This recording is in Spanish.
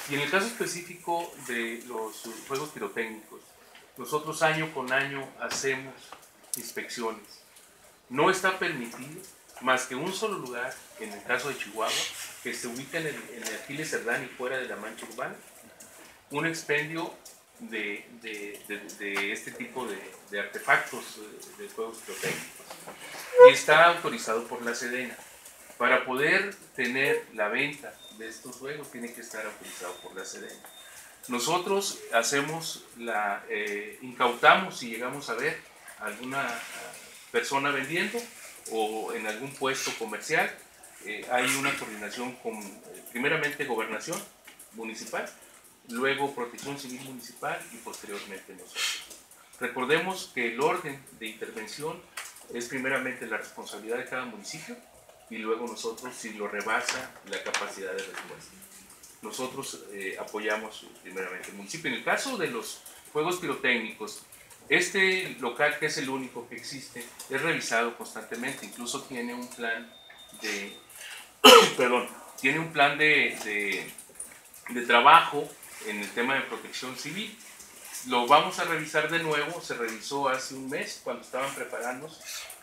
Y en el caso específico de los juegos pirotécnicos, nosotros año con año hacemos inspecciones. No está permitido más que un solo lugar, en el caso de Chihuahua, que se ubica en el Aquiles Cerdán y fuera de la mancha urbana, un expendio de este tipo de artefactos de juegos pirotécnicos. Y está autorizado por la Sedena. Para poder tener la venta de estos juegos tiene que estar autorizado por la Sedena. Nosotros incautamos si llegamos a ver alguna persona vendiendo o en algún puesto comercial. Hay una coordinación con, primeramente, Gobernación Municipal, luego Protección Civil Municipal y posteriormente nosotros. Recordemos que el orden de intervención es primeramente la responsabilidad de cada municipio y luego nosotros si lo rebasa la capacidad de respuesta. Nosotros apoyamos primeramente el municipio. En el caso de los juegos pirotécnicos, este local, que es el único que existe, es revisado constantemente, incluso tiene un plan de, perdón, tiene un plan de trabajo en el tema de protección civil. Lo vamos a revisar de nuevo, se revisó hace un mes cuando estaban preparándose